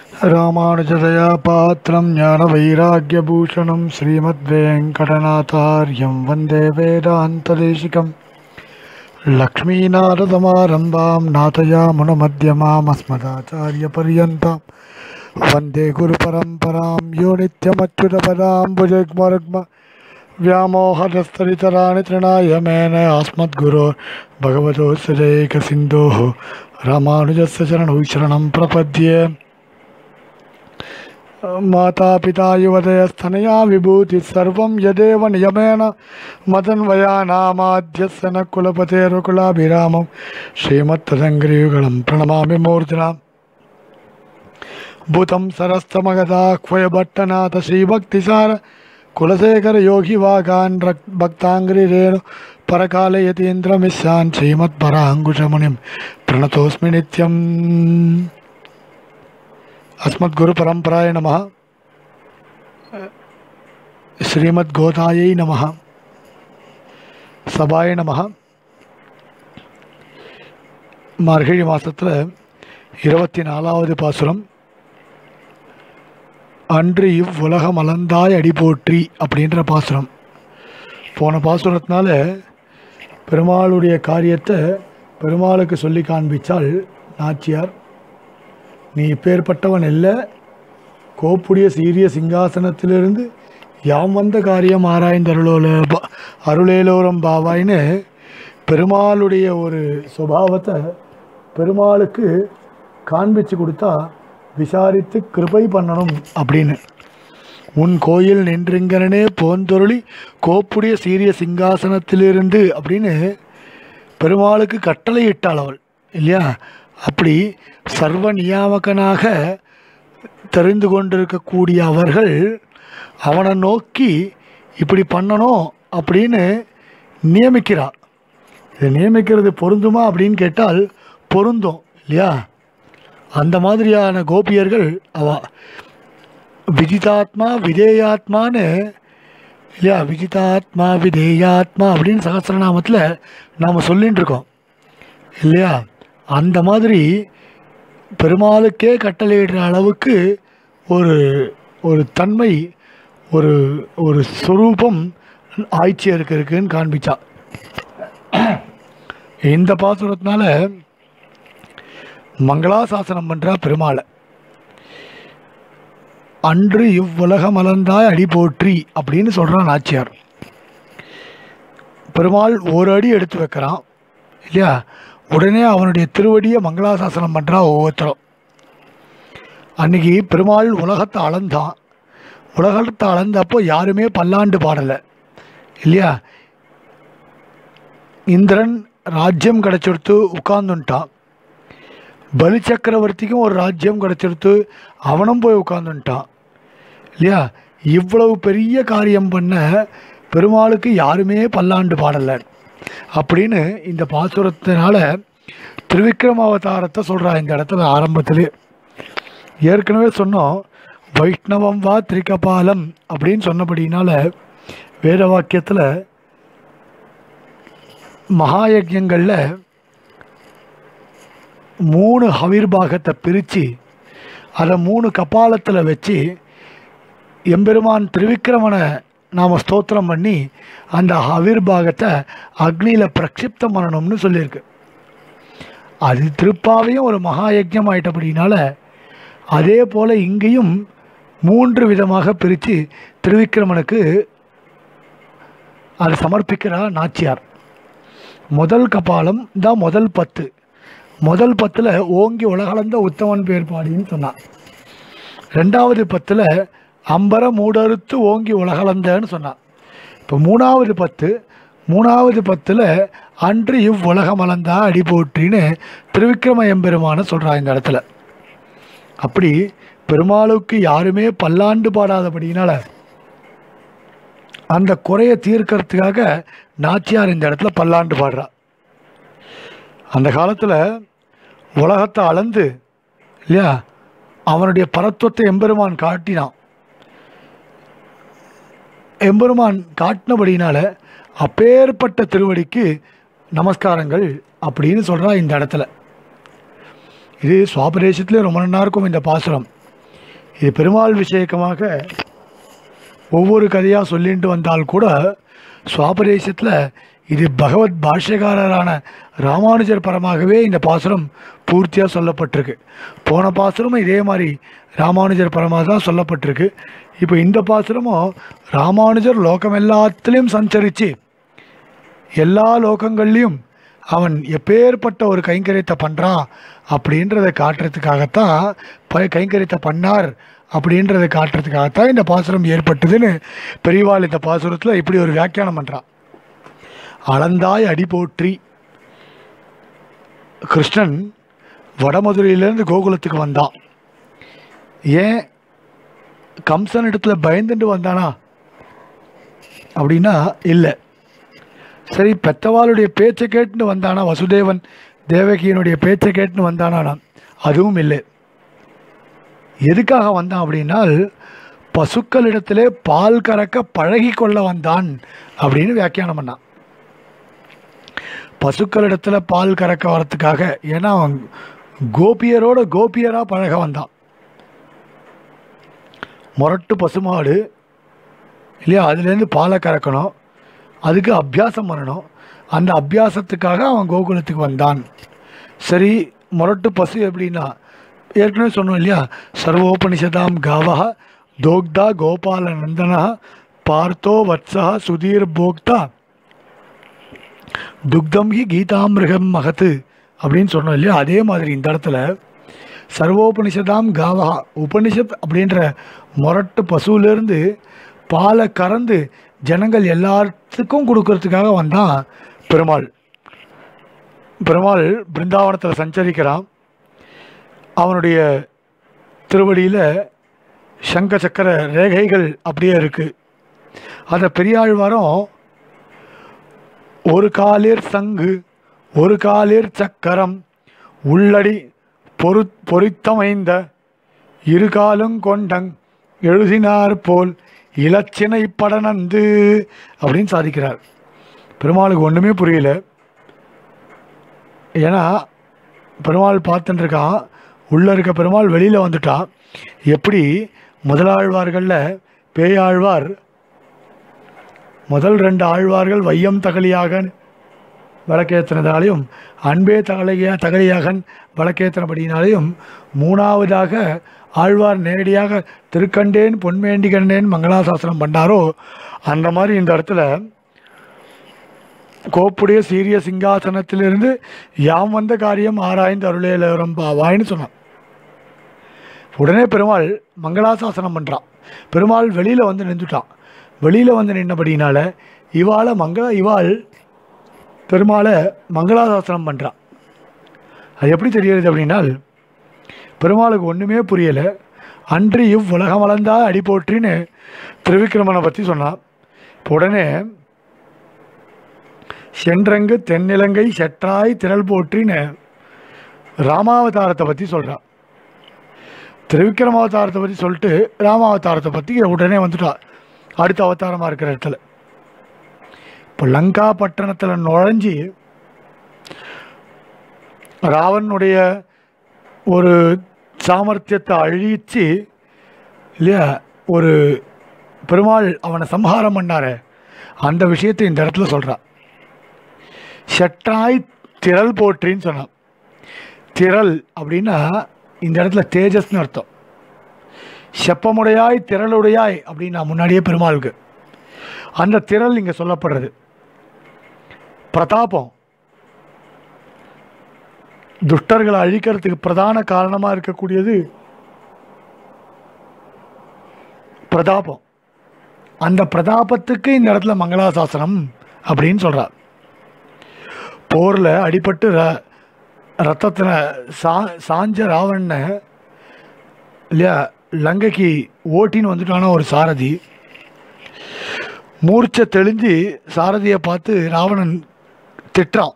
ராமானுஜதயா பாத்திரம் ஞான வைராக்கியபூஷணம் ஸ்ரீமத்வேங்கடநாதார்யம் வந்தே வேதாந்ததேசிகம் லக்ஷ்மீநாரதமாரம்பாம் நாதயாமுனமத்யமாம் அஸ்மதாச்சாரியபர்யந்தாம் வந்தே குருபரம்பராம் யோ நித்யமच्युतपदाम्बुजयुग्मरुग्म व्यामोहदस्तरितराणि तृणाय मेने अस्मद्गुरोर् भगवतोऽस्यैकसिन्धोः रामानुजस्य चरणौ शरणं प्रपद्ये। माता पिता युवतयस्तनया विभूतिः सर्वं यदेव नियमेन मदन्वयानामाद्यस्य न कुलपतेरुकुलाभिरामं श्रीमत्तदङ्घ्रियुगलं प्रणमामि मूर्ध्ना। भूतं सरस्तमगदाह्वयभट्टनाथ श्रीभक्तिसार कुलशेखर योगी वागान् भक्ताङ्घ्रिरेणु परकालयतीन्द्रमिश्रान् श्रीमत्पराङ्कुशमुनिं प्रणतोऽस्मि नित्यम्। अस्मद्गुरु परंपराय नमः। श्रीमद्गोतायै नमः। सभाय नमः। மார்கழி மாதத்தில் 24வது பாசுரம், அன்று இவ்வுலகம் அளந்தாய் அடி போற்றி அப்படின்ற பாசுரம். போன பாசுரத்தினால பெருமாளுடைய காரியத்தை பெருமாளுக்கு சொல்லி காண்பிச்சால் நாச்சியார், நீ இப்பேற்பட்டவன் இல்லை, கோப்புடைய சீரிய சிங்காசனத்திலிருந்து யாம் வந்த காரியம் அருளேலோரம் பாவாயின்னு பெருமாளுடைய ஒரு சுபாவத்தை பெருமாளுக்கு காண்பிச்சு கொடுத்தா விசாரித்து கிருபை பண்ணணும் அப்படின்னு. உன் கோயில் நின்றுங்கனே போந்தொருளி கோப்புடைய சீரிய சிங்காசனத்திலிருந்து அப்படின்னு பெருமாளுக்கு கட்டளை இட்டாள் அவள் இல்லையா. அப்படி சர்வ நியாமகனாக தெரிந்து கொண்டிருக்கக்கூடிய அவர்கள் அவனை நோக்கி இப்படி பண்ணணும் அப்படின்னு நியமிக்கிறார். இதை நியமிக்கிறது பொருந்துமா அப்படின்னு கேட்டால் பொருந்தும் இல்லையா. அந்த மாதிரியான கோபியர்கள் அவ விஜிதாத்மா விதேயாத்மான்னு இல்லையா. விஜிதாத்மா விதேயாத்மா அப்படின்னு சகஸ்ரநாமத்தில் நாம் சொல்லின்னு இருக்கோம் இல்லையா. அந்த மாதிரி பெருமாளுக்கே கட்டளையிடுற அளவுக்கு ஒரு ஒரு தன்மை, ஒரு ஒரு ஸ்வரூபம் ஆய்ச்சியருக்கு இருக்குன்னு காண்பிச்சா. இந்த பாசுரத்தினால மங்களாசாசனம் பண்ணுறா பெருமாளை. அன்று இவ்வுலகம் அளந்தாய் அடி போற்றி அப்படின்னு சொல்கிறான் நாச்சியார். பெருமாள் ஒரு அடி எடுத்து வைக்கிறான் இல்லையா. உடனே அவனுடைய திருவடியை மங்களாசாசனம் பண்ணுறா ஒவ்வொருத்தரும். அன்றைக்கி பெருமாள் உலகத்தை அளந்தான். உலகத்தை அளந்தப்போ யாருமே பல்லாண்டு பாடலை இல்லையா. இந்திரன் ராஜ்யம் கிடச்செடுத்து உட்கார்ந்துட்டான். பலி சக்கரவர்த்திக்கும் ஒரு ராஜ்யம் கிடச்செடுத்து அவனும் போய் உட்கார்ந்துட்டான் இல்லையா. இவ்வளவு பெரிய காரியம் பண்ண பெருமாளுக்கு யாருமே பல்லாண்டு பாடலை அப்படின்னு இந்த பாசுரத்தினால திருவிக்ரம அவதாரத்தை சொல்கிறா. இந்த இடத்துல ஆரம்பத்திலே ஏற்கனவே சொன்னோம், வைஷ்ணவம் வா திரிகபாலம் அப்படின்னு சொன்னபடினால வேத வாக்கியத்தில் மகாயஜங்களில் 3 ஹவிர்பாகத்தை பிரித்து அதை 3 கபாலத்தில் வச்சு எம்பெருமான் திருவிக்கிரமனை நாம் ஸ்தோத்திரம் பண்ணி அந்த ஹவிர்பாகத்தை அக்னியில் பிரக்ஷிப்தம் பண்ணணும்னு சொல்லியிருக்கு. அது திருப்பாவையும் ஒரு மகாயஜம் ஆயிட்டபடினால அதே போல் இங்கேயும் 3 விதமாக பிரித்து திருவிக்கிரமனுக்கு அதை சமர்ப்பிக்கிறார் நாச்சியார். முதல் கபாலம் தான் முதல் 10. முதல் 10ல் ஓங்கி உலகளந்த உத்தமன் பேர்பாடின்னு சொன்னான். 2வது 10ல் அம்பர மூடறுத்து ஓங்கி உலகளந்தன்னு சொன்னான். இப்போ 3வது 10ல் அன்று இவ்வுலகம் அளந்தா அடி போற்றின்னு திருவிக்கிரம எம்பெருமான சொல்கிறான் இந்த இடத்துல. அப்படி பெருமாளுக்கு யாருமே பல்லாண்டு பாடாதபடினால அந்த குறையை தீர்க்கறதுக்காக நாச்சியார் இந்த இடத்துல பல்லாண்டு பாடுறா. அந்த காலத்தில் உலகத்தை அளந்து இல்லையா அவனுடைய பரத்துவத்தை எம்பெருமான் காட்டினான். எம்பெருமான் காட்டினபடினால அப்பேற்பட்ட திருவடிக்கு நமஸ்காரங்கள் அப்படின்னு சொல்கிறா இந்த இடத்துல. இது சுவாபதேசத்துலேயே ரொம்ப நல்லா இருக்கும் இந்த பாசுரம். இது பெருமாள் விஷயக்கமாக ஒவ்வொரு கதையாக சொல்லிட்டு வந்தால் கூட சுவாபதேசத்தில் இது பகவத் பாஷ்யகாரரான ராமானுஜர் பரமாகவே இந்த பாசுரம் பூர்த்தியாக சொல்லப்பட்டிருக்கு. போன பாசுரமும் இதே மாதிரி ராமானுஜர் பரமாக தான் சொல்லப்பட்டிருக்கு. இப்போ இந்த பாசுரமும் ராமானுஜர் லோகம் எல்லாத்துலேயும் சஞ்சரித்து எல்லா லோகங்கள்லேயும் அவன் எப்பேற்பட்ட ஒரு கைங்கரியத்தை பண்ணுறான் அப்படின்றத காட்டுறதுக்காகத்தான் கைங்கரியத்தை பண்ணார் அப்படின்றத காட்டுறதுக்காகத்தான் இந்த பாசுரம் ஏற்பட்டதுன்னு பெரியவாள் இந்த பாசுரத்தில் இப்படி ஒரு வியாக்கியானம் பண்ணுறான். அளந்தாய் அடி போற்றி. கிருஷ்ணன் வடமதுரையிலேருந்து கோகுலத்துக்கு வந்தான். ஏன் கம்சன் இடத்துல பயந்துட்டு வந்தானா அப்படின்னா இல்லை. சரி, பெத்தவாளுடைய பேச்சை கேட்டுன்னு வந்தானா, வசுதேவன் தேவகியனுடைய பேச்சை கேட்டுன்னு வந்தானா, அதுவும் இல்லை. எதுக்காக வந்தான் அப்படின்னால் பசுக்களிடத்திலே பால் கறக்க பழகி கொள்ள வந்தான் அப்படின்னு வியாக்கியானம் பண்ணான். பசுக்களிடத்தில் பால் கறக்க வரத்துக்காக, ஏன்னா அவன் கோபியரோட கோபியராக பழக வந்தான். முரட்டு பசுமாடு இல்லையா, அதுலேருந்து பாலை கறக்கணும், அதுக்கு அபியாசம் பண்ணணும். அந்த அபியாசத்துக்காக அவன் கோகுலத்துக்கு வந்தான். சரி, முரட்டு பசு எப்படின்னா ஏற்கனவே சொன்னோம் இல்லையா, சர்வோபனிஷதாம் காவா தோக்தா கோபால நந்தனா பார்த்தோ வத்சா சுதீர் போக்தா துக்தம் ஹி கீதாமிருகம் மகத்து அப்படின்னு சொன்னோம் இல்லையா. அதே மாதிரி இந்த இடத்துல சர்வோபனிஷதாம் காவா, உபனிஷத் அப்படின்ற முரட்டு பசுவிலேருந்து பாலை கறந்து ஜனங்கள் எல்லாத்துக்கும் கொடுக்கறதுக்காக வந்தான் பெருமாள். பெருமாள் பிருந்தாவனத்தில் சஞ்சரிக்கிறான். அவனுடைய திருவடியில் சங்க சக்கர ரேகைகள் அப்படியே இருக்குது. அதை பெரியாழ்வாரும் ஒரு காலிர் சங்கு ஒரு காலிர் சக்கரம் உள்ளடி பொறித்தமைந்த இருகாலும் கொண்டங் எழுதினார் போல் இலச்சினை படனந்து அப்படின்னு சாதிக்கிறார். பெருமாளுக்கு ஒன்றுமே புரியல. ஏன்னா பெருமாள் பார்த்துட்டு இருக்கான், உள்ளே இருக்க பெருமாள் வெளியில் வந்துட்டான். எப்படி முதலாழ்வார்களில் பேயாழ்வார் முதல் 2 ஆழ்வார்கள் வையம் தகலியாக வழக்கேற்றினதாலையும் அன்பே தகலியாகன் வழக்கேற்றினபடியினாலையும் 3ஆவதாக ஆழ்வார் நேரடியாக திருக்கண்டேன் பொன்மேண்டி கண்டேன் மங்களாசாசனம் பண்ணாரோ, அந்த மாதிரி இந்த இடத்துல கோப்புடைய சீரிய சிங்காசனத்திலிருந்து யாம் வந்த காரியம் ஆராய்ந்து அருளேலரம்பாவாய்னு சொன்னான். உடனே பெருமாள் மங்களாசாசனம் பண்ணுறான். பெருமாள் வெளியில் வந்து நின்றுட்டான். வெளியில் வந்து நின்னபடினால இவாள் பெருமாளை மங்களாசாசனம் பண்ணுறான். அது எப்படி தெரியுது அப்படின்னால், பெருமாளுக்கு ஒன்றுமே புரியலை. அன்று உலகம் வளர்ந்தா அடி போற்றின்னு திருவிக்கிரமனை பற்றி சொன்னான். உடனே சென்றங்கு தென்னிலங்கை செற்றாய் திரள் போற்றின்னு ராமாவதாரத்தை பற்றி சொல்கிறான். திருவிக்கிரமாவதாரத்தை பற்றி சொல்லிட்டு ராமாவதாரத்தை பற்றி உடனே வந்துட்டா அடுத்த அவதாரமாக இருக்கிற இடத்துல. இப்போ லங்கா பட்டணத்தில் நுழைஞ்சி ராவனுடைய ஒரு சாமர்த்தியத்தை அழிச்சு இல்லையா, ஒரு பெருமாள் அவனை சம்ஹாரம் பண்ணார், அந்த விஷயத்தை இந்த இடத்துல சொல்கிறான். செட்டாய் திரள் போற்றின்னு சொன்னான். திரள் அப்படின்னா இந்த இடத்துல தேஜஸ்னு அர்த்தம். செப்பமுடையாய் திரளுடையாய் அப்படின்னா முன்னாடியே பெருமாளுக்கு அந்த திரள் இங்கே சொல்லப்படுறது. பிரதாபம், துஷ்டர்களை அழிக்கிறதுக்கு பிரதான காரணமாக இருக்கக்கூடியது பிரதாபம். அந்த பிரதாபத்துக்கு இந்த இடத்துல மங்களாசாசனம் அப்படின்னு சொல்கிறார். போரில் அடிபட்டு ரத்தத்தில் சாஞ்ச ராவணனை இல்லையா லங்கைக்கு ஓட்டின்னு வந்துட்டானா ஒரு சாரதி. மூர்ச்சை தெளிஞ்சு சாரதியை பார்த்து ராவணன் திட்டுறான்.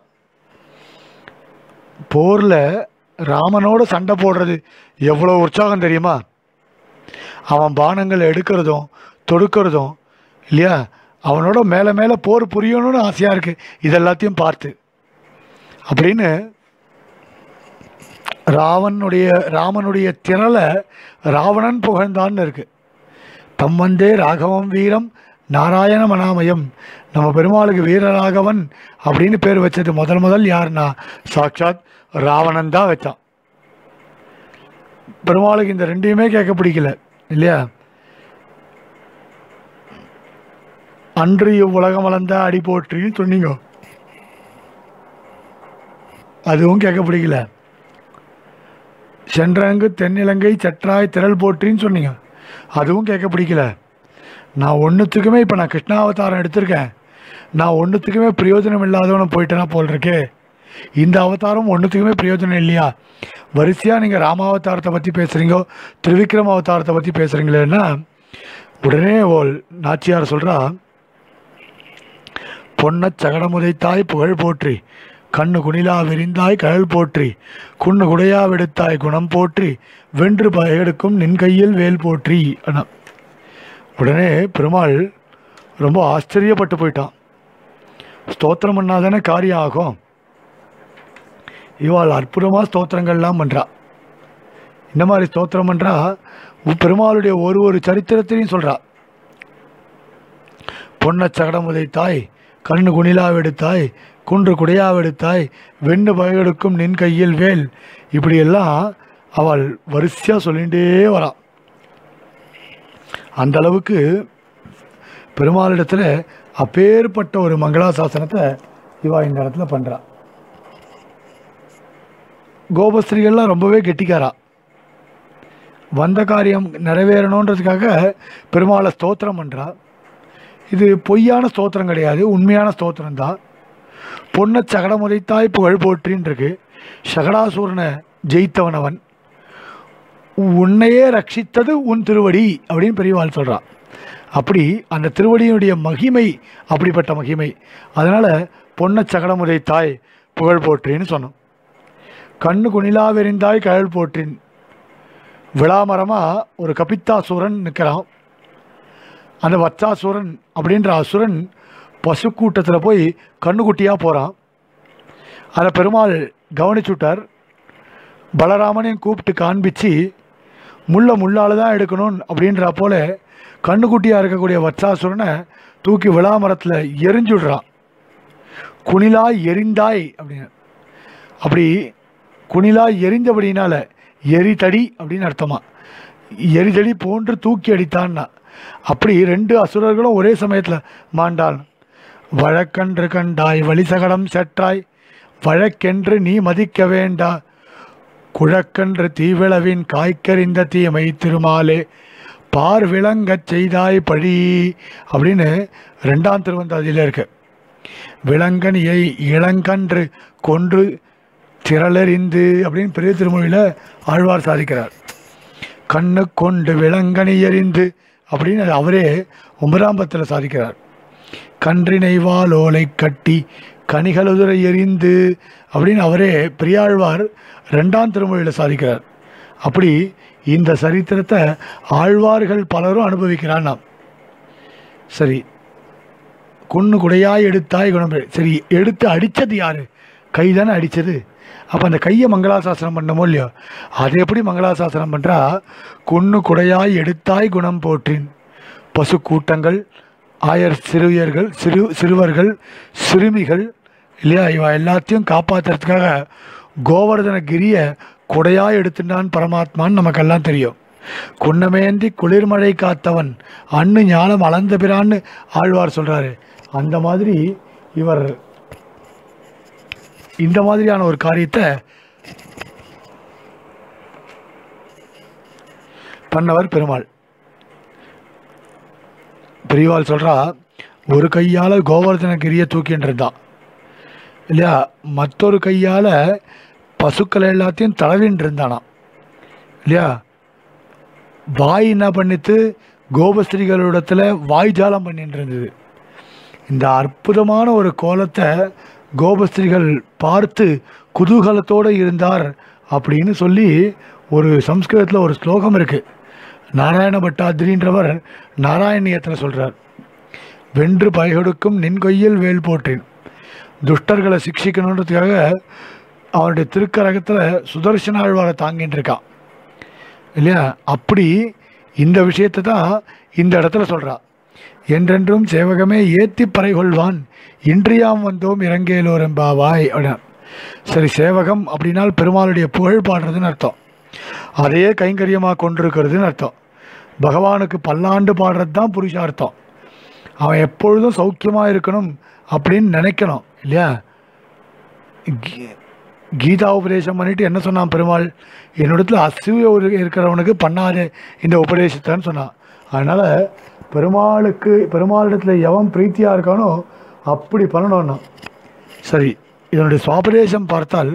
போரில் ராமனோட சண்டை போடுறது எவ்வளோ உற்சாகம் தெரியுமா? அவன் பானங்களை எடுக்கிறதும் தொடுக்கிறதும் இல்லையா, அவனோட மேலே மேலே போர் புரியணும்னு ஆசையாக இருக்குது இதெல்லாத்தையும் பார்த்து அப்படின்னு ராமனுடைய திரளை ராவணன் புகழ்ந்தான்னு இருக்கு. தம் வந்தே ராகவம் வீரம் நாராயண மனாமயம். நம்ம பெருமாளுக்கு வீரராகவன் அப்படின்னு பேர் வச்சது முதல் யாருன்னா சாட்சாத் ராவணன் தான் வச்சான். பெருமாளுக்கு இந்த ரெண்டையுமே கேட்க பிடிக்கல இல்லையா? அன்று இவ்வுலகம் வளர்ந்த அடி போற்றின்னு சொன்னீங்க, அதுவும் கேட்க பிடிக்கல. சென்றங்கு தென்னிலங்கை சற்றாய் திரள் போற்றின்னு சொன்னீங்க, அதுவும் கேட்க பிடிக்கல. நான் ஒன்றுத்துக்குமே இப்போ நான் கிருஷ்ணாவதாரம் எடுத்திருக்கேன், நான் ஒன்றுத்துக்குமே பிரயோஜனம் இல்லாதவனை போயிட்டேன்னா போல் இருக்கே. இந்த அவதாரம் ஒன்றுத்துக்குமே பிரயோஜனம் இல்லையா? வரிசையாக நீங்கள் ராமாவதாரத்தை பற்றி பேசுகிறீங்க, திருவிக்ரம அவதாரத்தை பற்றி பேசுகிறீங்களேன்னா உடனே நாச்சியார் சொல்கிறா, பொன்ன சகடமுதைத்தாய் புகழ் போற்றி, கண்ணு குணிலா விரிந்தாய் கழல் போற்றி, குண்ணு குடையா விடுத்தாய் குணம் போற்றி, வென்று எடுக்கும் நின் கையில் வேல் போற்றி. அண்ணா உடனே பெருமாள் ரொம்ப ஆச்சரியப்பட்டு போயிட்டான். ஸ்தோத்திரம் பண்ணாதானே காரியம் ஆகும். இவாள் அற்புதமாக ஸ்தோத்திரங்கள்லாம் பண்ணுறா. இந்த மாதிரி ஸ்தோத்திரம் பண்ணுறா. பெருமாளுடைய ஒரு சரித்திரத்திலையும் சொல்கிறா, பொன்ன சகடம் உதைத்தாய், கண்ணு குணிலாவெடுத்தாய், குன்று குடையாவெடுத்தாய், வெண்ணு பயெடுக்கும் நின் கையில் வேல், இப்படியெல்லாம் அவள் வரிசையாக சொல்லிகிட்டே வரான். அந்த அளவுக்கு பெருமாளிடத்தில் அப்பேற்பட்ட ஒரு மங்களாசாசனத்தை இவா இந்த இடத்துல பண்ணுறா. கோபஸ்திரிகள்லாம் ரொம்பவே கெட்டிக்காரா. வந்த காரியம் நிறைவேறணுன்றதுக்காக பெருமாளை ஸ்தோத்திரம் பண்ணுறா. இது பொய்யான ஸ்தோத்திரம் கிடையாது, உண்மையான ஸ்தோத்திரம் தான். பொன்ன சகடமுதைத்தாய் புகழ் போற்றின்னு இருக்கு. சகடாசூரனை ஜெயித்தவன் அவன், உன்னையே ரட்சித்தது உன் திருவடி அப்படின்னு பெரியவாள் சொல்கிறான். அப்படி அந்த திருவடியினுடைய மகிமை அப்படிப்பட்ட மகிமை. அதனால் பொன்ன சகடமுதைத்தாய் புகழ் போற்றின்னு சொன்னோம். கண்ணு குணிலாவெறிந்தாய் கழல் போற்றின். விளாமரமாக ஒரு கபித்தாசூரன் நிற்கிறான். அந்த வத்சாசூரன் அப்படின்ற அசுரன் பசு கூட்டத்தில் போய் கண்ணுக்குட்டியாக போகிறான். அதை பெருமாள் கவனிச்சுட்டார். பலராமனையும் கூப்பிட்டு காண்பிச்சு முள்ளால் தான் எடுக்கணும் அப்படின்ற போல கண்ணுக்குட்டியாக இருக்கக்கூடிய வத்சாசுரனை தூக்கி விளாமரத்தில் எரிஞ்சுடுறான். குணிலா எரிந்தாய் அப்படின்னு. அப்படி குணிலா எரிந்தபடினால எரிதடி அப்படின்னு அர்த்தமா, எரிதடி போன்று தூக்கி அடித்தான்னா. அப்படி ரெண்டு அசுரர்களும் ஒரே சமயத்தில் மாண்டாள். வழக்கன்று கண்டாய் வழிசகடம் செற்றாய், வழக்கென்று நீ மதிக்க வேண்டா, குழக்கன்று தீவிளவின் காய்கறிந்த தீமை திருமாலே, பார் விளங்கச் செய்தாய் பழி அப்படின்னு 2ஆம் திருவந்தாதியில் இருக்கு. விலங்கனியை இளங்கன்று கொன்று திரளறிந்து அப்படின்னு பெரிய திருமொழியில் ஆழ்வார் சாதிக்கிறார். கண்ணு கொண்டு விலங்கனி எறிந்து அப்படின்னு அவரே 9ஆம் பத்தில் சாதிக்கிறார். கன்றினைவால் ஓலை கட்டி கனிகளுதுரை எறிந்து அப்படின்னு அவரே பெரியாழ்வார் 2ஆம் திருமொழியில் சாதிக்கிறார். அப்படி இந்த சரித்திரத்தை ஆழ்வார்கள் பலரும் அனுபவிக்கிறான். நாம் சரி, குன்னு குடையாய் எடுத்தாய் குணம். சரி, எடுத்து அடித்தது யார்? கை தானே அடித்தது. அப்போ அந்த கையை மங்களாசாசனம் பண்ணமோ இல்லையோ, அது எப்படி மங்களாசாசனம் பண்ணுறா? குன்னு குடையாய் எடுத்தாய் குணம் போற்றின். பசு கூட்டங்கள், ஆயர் சிறுவர்கள், சிறுவர்கள், சிறுமிகள் இல்லையா, இவ எல்லாத்தையும் காப்பாற்றுறதுக்காக கோவர்தனகிரியை கொடையாய் எடுத்துட்டான் பரமாத்மான்னு நமக்கெல்லாம் தெரியும். குன்னமேந்தி குளிர்மழை காத்தவன் அண்ணு ஞானம் அளந்த பிறான்னு ஆழ்வார் சொல்கிறாரு. அந்த மாதிரி இவர் இந்த மாதிரியான ஒரு காரியத்தை பண்ணவர் பெருமாள். பெரியவாள் சொல்கிறா, ஒரு கையால் கோவர்தனகிரியை தூக்கின்னு இருந்தான் இல்லையா, மற்றொரு கையால் பசுக்களை எல்லாத்தையும் தடவின்னு இருந்தானா இல்லையா. வாய் என்ன பண்ணிட்டு கோபஸ்திரிகளிடத்தில் வாய்ஜாலம் பண்ணிட்டு இருந்தது. இந்த அற்புதமான ஒரு கோலத்தை கோபஸ்திரிகள் பார்த்து குதூகலத்தோடு இருந்தார் அப்படின்னு சொல்லி ஒரு சம்ஸ்கிருதத்தில் ஒரு ஸ்லோகம் இருக்குது. நாராயண பட்டாத்திரின்றவர் நாராயணியத்தில் சொல்கிறார், வென்று பயகொடுக்கும் நின் கையில் வேல் போற்றின். துஷ்டர்களை சிக்ஷிக்கணுன்றதுக்காக அவனுடைய திருக்கரகத்தில் சுதர்சன ஆழ்வாரை தாங்கிட்டு இருக்கான் இல்லையா. அப்படி இந்த விஷயத்தை தான் இந்த இடத்துல சொல்கிறா. என்றென்றும் சேவகமே ஏத்தி பறை கொள்வான் இன்றியாம் வந்தோம் இறங்கேலோரெம்பாவாய் அப்படின்னா. சரி, சேவகம் அப்படின்னால் பெருமாளுடைய புகழ் பாடுறதுன்னு அர்த்தம். அதையே கைங்கரியமாக கொண்டிருக்கிறதுன்னு அர்த்தம். பகவானுக்கு பல்லாண்டு பாடுறது தான் புருஷார்த்தம். அவன் எப்பொழுதும் சௌக்கியமாக இருக்கணும் அப்படின்னு நினைக்கணும் இல்லையா. கீதா உபதேசம் பண்ணிட்டு என்ன சொன்னான் பெருமாள், என்னிடத்துல அசூய இருக்கிறவனுக்கு பண்ணாது இந்த உபதேசத்தைன்னு சொன்னான். அதனால் பெருமாளிடத்தில் எவன் பிரீத்தியாக இருக்கானோ அப்படி பண்ணணும்னா. சரி, இதனுடைய சுவாபதேசம் பார்த்தால்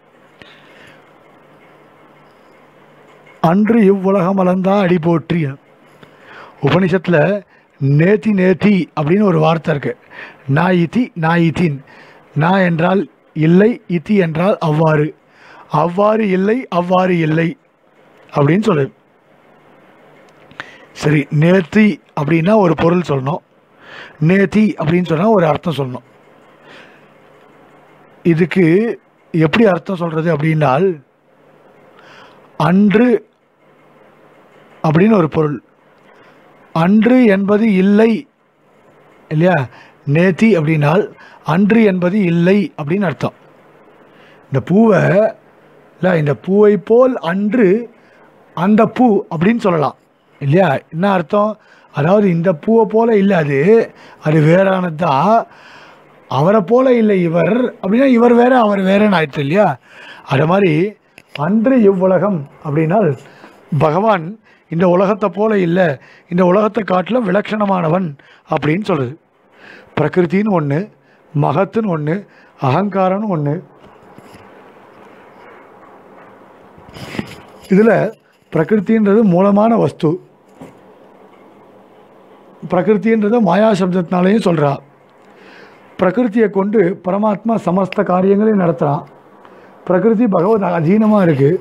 அன்று இவ்வுலகம் அளந்தா அடி போற்றி. உபனிஷத்தில் நேத்தி நேத்தி அப்படின்னு ஒரு வார்த்தை இருக்கு. நான் இத்தி நான் இத்தின். நான் என்றால் இல்லை, இத்தி என்றால் அவ்வாறு, அவ்வாறு இல்லை அவ்வாறு இல்லை அப்படின்னு சொல்லு. சரி, நேத்தி அப்படின்னா ஒரு பொருள் சொல்லணும், நேத்தி அப்படின்னு சொன்னால் ஒரு அர்த்தம் சொல்லணும். இதுக்கு எப்படி அர்த்தம் சொல்கிறது அப்படின்னால், அன்று அப்படின்னு ஒரு பொருள், அன்று என்பது இல்லை இல்லையா. நேத்தி அப்படின்னால் அன்று என்பது இல்லை அப்படின்னு அர்த்தம். இந்த பூவை இல்லை, இந்த பூவை போல் அன்று அந்த பூ அப்படின்னு சொல்லலாம் இல்லையா. என்ன அர்த்தம், அதாவது இந்த பூவை போல இல்லை, அது வேறானது தான். அவரை போல இல்லை இவர் அப்படின்னா இவர் வேற அவர் வேறன்னு ஆயிடுச்சு இல்லையா. அது மாதிரி அன்று இவ்வுலகம் அப்படின்னால் பகவான் இந்த உலகத்தை போல இல்லை, இந்த உலகத்தை காட்டிலும் விலட்சணமானவன் அப்படின்னு சொல்லுது. பிரகிருத்தின்னு ஒன்று, மகத்துன்னு ஒன்று, அகங்காரம்னு ஒன்று. இதில் பிரகிருத்தின்றது மூலமான வஸ்து. பிரகிருத்தின்றதை மாயா சப்தத்தினாலேயும் சொல்கிறா. பிரகிருத்தியை கொண்டு பரமாத்மா சமஸ்த காரியங்களையும் நடத்துகிறான். பிரகிருதி பகவத் அதீனமாக இருக்குது.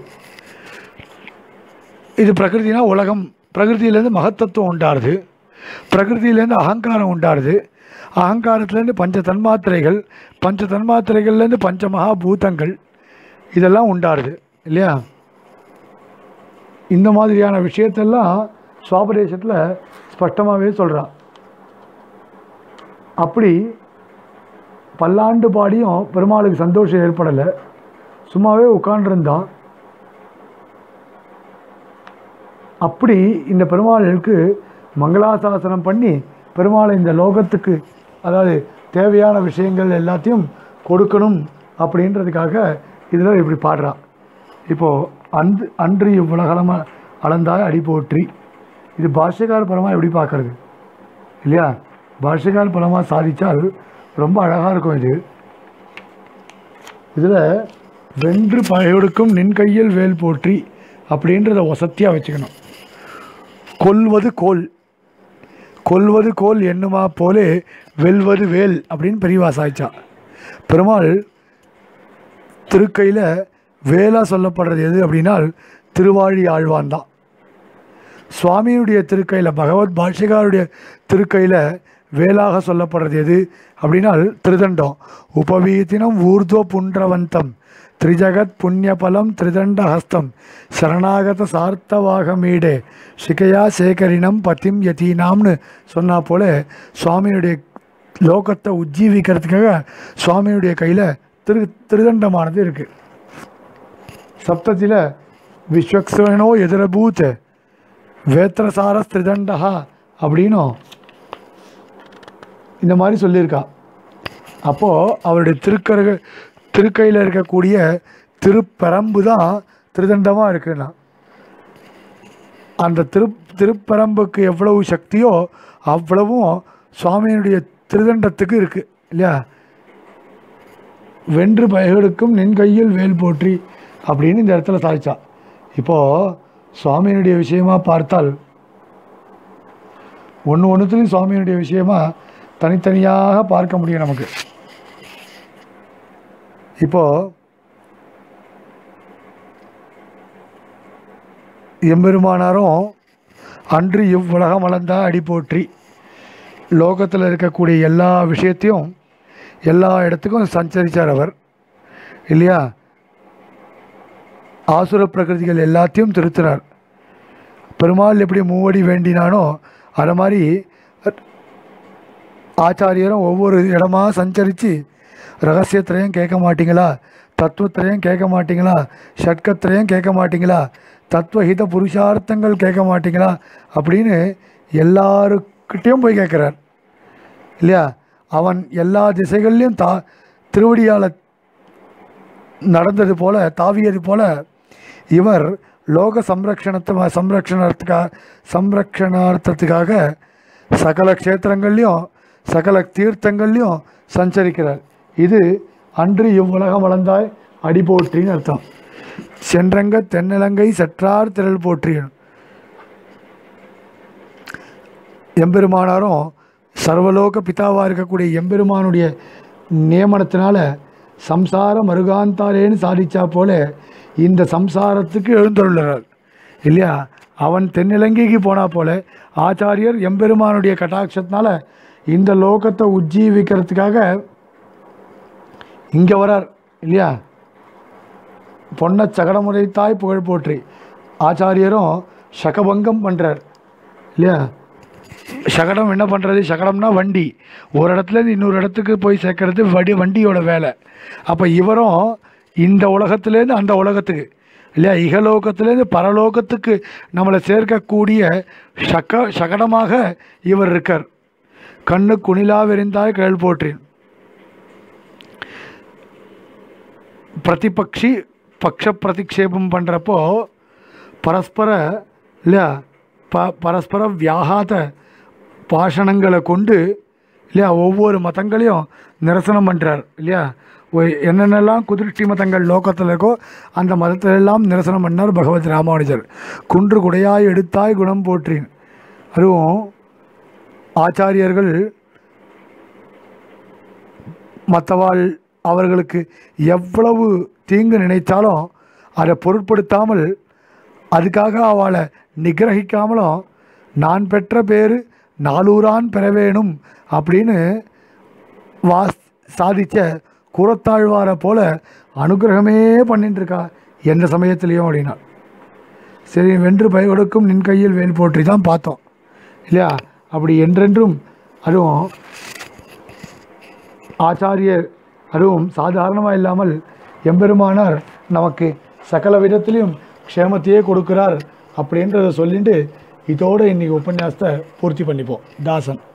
இது பிரகிருத்தினா உலகம். பிரகிருத்தியிலேருந்து மகத்தத்துவம் உண்டாருது, பிரகிருத்தியிலேருந்து அகங்காரம் உண்டாருது, அகங்காரத்துலேருந்து பஞ்ச தன்மாத்திரைகள், பஞ்ச தன்மாத்திரைகள்லேருந்து பஞ்ச மகாபூதங்கள் இதெல்லாம் உண்டாருது இல்லையா. இந்த மாதிரியான விஷயத்தெல்லாம் சுவாபதேசத்தில் ஸ்பஷ்டமாகவே சொல்கிறான். அப்படி பல்லாண்டு பாடியும் பெருமாளுக்கு சந்தோஷம் ஏற்படலை, சும்மாவே உட்காண்டிருந்தான். அப்படி இந்த பெருமாளுக்கு மங்களாசாசனம் பண்ணி பெருமாளை இந்த லோகத்துக்கு, அதாவது தேவையான விஷயங்கள் எல்லாத்தையும் கொடுக்கணும் அப்படின்றதுக்காக இதில் இப்படி பாடுறான். இப்போது அன்று இவ்வுலகம் அளந்தாய் அடி போற்றி. இது பாஷ்யக்கார பரமாக எப்படி பார்க்கறது இல்லையா. பாஷ்யக்கார பரமாக சாதித்தால் ரொம்ப அழகாக இருக்கும். இதில் வென்று பகையொடுக்கும் நின் கையில் வேல் போற்றி அப்படின்றத வசத்தியாக வச்சுக்கணும். கொல்வது கோல், கொல்வது கோல் என்னுமா போலே வெல்வது வேல் அப்படின்னு பெரியவா சாய்ச்சா. பெருமாள் திருக்கையில் வேலாக சொல்லப்படுறது எது அப்படின்னால் திருவாழி ஆழ்வான் தான். சுவாமியுடைய திருக்கையில், பகவத் பாஷ்யக்காருடைய திருக்கையில் வேலாக சொல்லப்படுறது எது அப்படின்னால் திருதண்டம். உபவீத்தினம் ஊர்துவ புன்றவந்தம் திரிஜகத் புண்ணியபலம் திரிதண்டஹஸ்தம் சரணாகத சார்த்தவாக மீடே சிகையா சேகரினம் பதிம் யதீனாம்னு சொன்னா போல சுவாமியுடைய லோகத்தை உஜ்ஜீவிக்கிறதுக்காக சுவாமியுடைய கையில் திருதண்டமானது இருக்குது. சப்தத்தில் விஸ்வக்ஸ்வனோ எதிரபூத் வேத்திரசார திரிதண்டா அப்படின்னும் இந்த மாதிரி சொல்லியிருக்கா. அப்போது அவருடைய திருக்கையில் இருக்கக்கூடிய திருப்பரம்பு தான் திருதண்டமாக இருக்குன்னா, அந்த திருப்பரம்புக்கு எவ்வளவு சக்தியோ அவ்வளவும் சுவாமியினுடைய திருதண்டத்துக்கு இருக்குது இல்லையா. வென்று பயகெடுக்கும் நின் கையில் வேல் போற்றி அப்படின்னு இந்த இடத்துல சாதிச்சா. இப்போது சுவாமியினுடைய விஷயமாக பார்த்தால் ஒன்றுத்துலையும் சுவாமியினுடைய விஷயமாக தனித்தனியாக பார்க்க முடியும் நமக்கு. இப்போது எம்பெருமானாரும் அன்று இவ்வுலகம் அளந்தா அடி போற்றி, லோகத்தில் இருக்கக்கூடிய எல்லா விஷயத்தையும் எல்லா இடத்துக்கும் சஞ்சரித்தார் அவர் இல்லையா. ஆசுர பிரகிருதிகள் எல்லாத்தையும் திருத்துறார். பெருமாள் எப்படி மூவடி வேண்டினானோ அது மாதிரி ஆச்சாரியரும் ஒவ்வொரு இடமா சஞ்சரித்து ரகசியத்திலையும் கேட்க மாட்டீங்களா, தத்துவத்திலையும் கேட்க மாட்டீங்களா, ஷட்கத்திலையும் கேட்க மாட்டீங்களா, தத்துவஹித புருஷார்த்தங்கள் கேட்க மாட்டீங்களா அப்படின்னு எல்லாருக்கிட்டேயும் போய் கேட்குறார் இல்லையா. அவன் எல்லா திசைகள்லையும் திருவடியால் நடந்தது போல, தாவியது போல இவர் லோக சம்ரக்ஷணார்த்தத்துக்காக சகல க்ஷேத்திரங்கள்லையும் சகல தீர்த்தங்கள்லையும் சஞ்சரிக்கிறார். இது அன்று இவ்வுலகம் வளர்ந்தாய் அடி போற்றின்னு அர்த்தம். சென்றங்க தென்னிலங்கை சற்றார் திரள் போற்றியன். எம்பெருமானாரும் சர்வலோக பிதாவாக இருக்கக்கூடிய எம்பெருமானுடைய நியமனத்தினால சம்சார மருகாந்தாரேன்னு சாதிச்சா போல இந்த சம்சாரத்துக்கு எழுந்தருள்ளார் இல்லையா. அவன் தென்னிலங்கைக்கு போனா போல ஆச்சாரியர் எம்பெருமானுடைய கட்டாட்சத்தினால இந்த லோகத்தை உஜ்ஜீவிக்கிறதுக்காக இங்கே வரார் இல்லையா. பொன்ன சகடமுறைத்தாய் புகழ் போற்றி ஆச்சாரியரும் சகபங்கம் பண்ணுறார் இல்லையா. சகடம் என்ன பண்ணுறது, சகடம்னா வண்டி, ஒரு இடத்துலேருந்து இன்னொரு இடத்துக்கு போய் சேர்க்கறது வண்டியோட வேலை. அப்போ இவரும் இந்த உலகத்துலேருந்து அந்த உலகத்துக்கு இல்லையா, இகலோகத்துலேருந்து பரலோகத்துக்கு நம்மளை சேர்க்கக்கூடிய சகடமாக இவர் இருக்கார். கண்ணு குணிலா விரிந்தாய் கேள் போற்றின். பிரதிபக்ஷி பக்ஷ பிரதிக்ஷேபம் பண்ணுறப்போ பரஸ்பர இல்லையா பரஸ்பர வியாகாத பாஷணங்களை கொண்டு இல்லையா ஒவ்வொரு மதங்களையும் நிரசனம் பண்ணுறார் இல்லையா. என்னென்னலாம் குதிர்ச்சி மதங்கள் லோகத்தில் இருக்கோ அந்த மதத்திலெல்லாம் நிரசனம் பண்ணார் பகவத் ராமானுஜர். குன்று குடையாய் எடுத்தாய் குணம் போற்றின். அதுவும் ஆச்சாரியர்கள் மற்றவாள் அவர்களுக்கு எவ்வளவு தீங்கு நினைத்தாலும் அதை பொருட்படுத்தாமல் அதுக்காக அவளை நிகிரகிக்காமலும் நான் பெற்ற பேர் நாலூரான் பெற வேணும் அப்படின்னு சாதித்த கூறத்தாழ்வாரை போல அனுகிரகமே பண்ணிட்டுருக்கா எந்த சமயத்துலேயும் அப்படின்னா. சரி, வென்று பய கொடுக்கும் நின் கையில் வேல் போற்றி தான் பார்த்தோம் இல்லையா. அப்படி என்றென்றும் அதுவும் ஆச்சாரியர் அதுவும் சாதாரணமாக இல்லாமல் எம்பெருமானார் நமக்கு சகல விதத்திலையும் க்ஷேமத்தையே கொடுக்கிறார் அப்படின்றத சொல்லிட்டு இதோடு இன்றைக்கி உபன்யாசத்தை பூர்த்தி பண்ணிப்போம். தாசன்.